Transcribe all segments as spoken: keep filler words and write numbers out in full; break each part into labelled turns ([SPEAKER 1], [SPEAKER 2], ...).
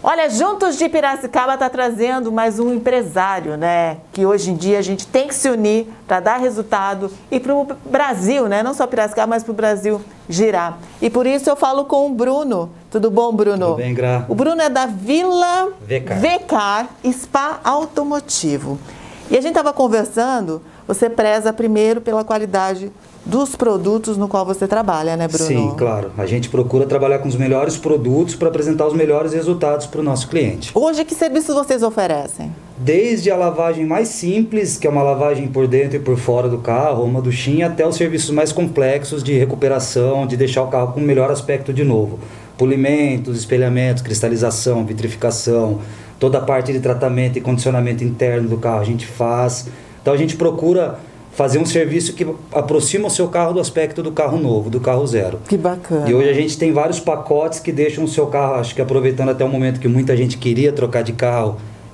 [SPEAKER 1] Olha, Juntos de Piracicaba está trazendo mais um empresário, né? Que hoje em dia a gente tem que se unir para dar resultado e para o Brasil, né? Não só Piracicaba, mas para o Brasil girar. E por isso eu falo com o Bruno. Tudo bom, Bruno?
[SPEAKER 2] Tudo bem, Gra.
[SPEAKER 1] O Bruno é da Vila
[SPEAKER 2] Vecar,
[SPEAKER 1] Vecar Spa Automotivo. E a gente estava conversando, você preza primeiro pela qualidade dos produtos no qual você trabalha, né, Bruno?
[SPEAKER 2] Sim, claro. A gente procura trabalhar com os melhores produtos para apresentar os melhores resultados para o nosso cliente.
[SPEAKER 1] Hoje, que serviços vocês oferecem?
[SPEAKER 2] Desde a lavagem mais simples, que é uma lavagem por dentro e por fora do carro, uma duchinha, até os serviços mais complexos de recuperação, de deixar o carro com o melhor aspecto de novo. Polimentos, espelhamentos, cristalização, vitrificação, toda a parte de tratamento e condicionamento interno do carro a gente faz. Então a gente procura fazer um serviço que aproxima o seu carro do aspecto do carro novo, do carro zero.
[SPEAKER 1] Que bacana.
[SPEAKER 2] E hoje a gente tem vários pacotes que deixam o seu carro, acho que aproveitando até o momento que muita gente queria trocar de carro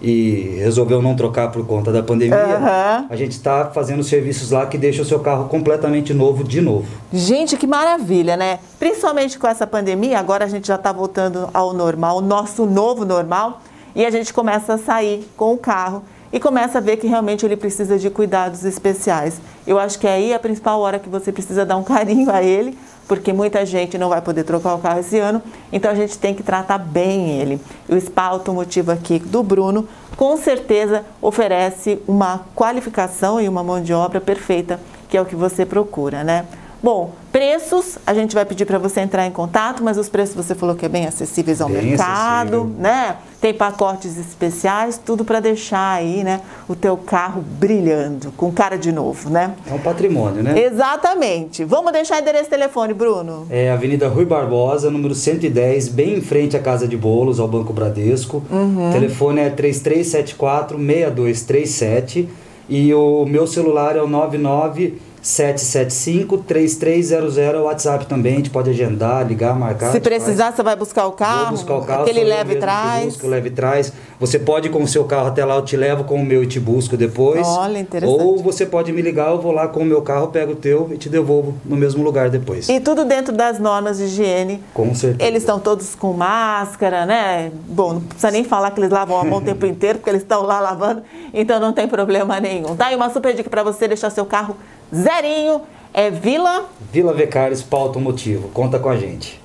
[SPEAKER 2] e resolveu não trocar por conta da pandemia,
[SPEAKER 1] uhum.
[SPEAKER 2] A gente está fazendo serviços lá que deixam o seu carro completamente novo de novo.
[SPEAKER 1] Gente, que maravilha, né? Principalmente com essa pandemia, agora a gente já está voltando ao normal, o nosso novo normal, e a gente começa a sair com o carro e começa a ver que realmente ele precisa de cuidados especiais. Eu acho que aí é a principal hora que você precisa dar um carinho a ele, porque muita gente não vai poder trocar o carro esse ano, então a gente tem que tratar bem ele. O Spa Automotivo aqui do Bruno, com certeza oferece uma qualificação e uma mão de obra perfeita, que é o que você procura, né? Bom, preços, a gente vai pedir para você entrar em contato, mas os preços você falou que é bem acessíveis ao
[SPEAKER 2] bem
[SPEAKER 1] mercado,
[SPEAKER 2] acessível.
[SPEAKER 1] né? Tem pacotes especiais, tudo para deixar aí, né, o teu carro brilhando, com cara de novo, né?
[SPEAKER 2] É um patrimônio, né?
[SPEAKER 1] Exatamente. Vamos deixar endereço e telefone, Bruno?
[SPEAKER 2] É Avenida Rui Barbosa, número cento e dez, bem em frente à Casa de Bolos, ao Banco Bradesco.
[SPEAKER 1] Uhum.
[SPEAKER 2] O telefone é três três sete quatro, seis dois três sete e o meu celular é o nove nove sete sete cinco, três três zero zero, é o WhatsApp também, a gente pode agendar, ligar, marcar.
[SPEAKER 1] Se precisar,
[SPEAKER 2] faz.
[SPEAKER 1] Você vai buscar o carro?
[SPEAKER 2] Vou buscar o carro,
[SPEAKER 1] aquele
[SPEAKER 2] sou eu
[SPEAKER 1] leve e
[SPEAKER 2] mesmo
[SPEAKER 1] traz?
[SPEAKER 2] que busco, leve e traz. Você pode ir com o seu carro até lá, eu te levo com o meu e te busco depois.
[SPEAKER 1] Olha, interessante.
[SPEAKER 2] Ou você pode me ligar, eu vou lá com o meu carro, pego o teu e te devolvo no mesmo lugar depois.
[SPEAKER 1] E tudo dentro das normas de higiene.
[SPEAKER 2] Com certeza.
[SPEAKER 1] Eles estão todos com máscara, né? Bom, não precisa nem falar que eles lavam a mão o tempo inteiro, porque eles estão lá lavando, então não tem problema nenhum. Tá aí uma super dica para você deixar seu carro zerinho. É Vila...
[SPEAKER 2] Vila Vecar Spa Automotivo. Conta com a gente.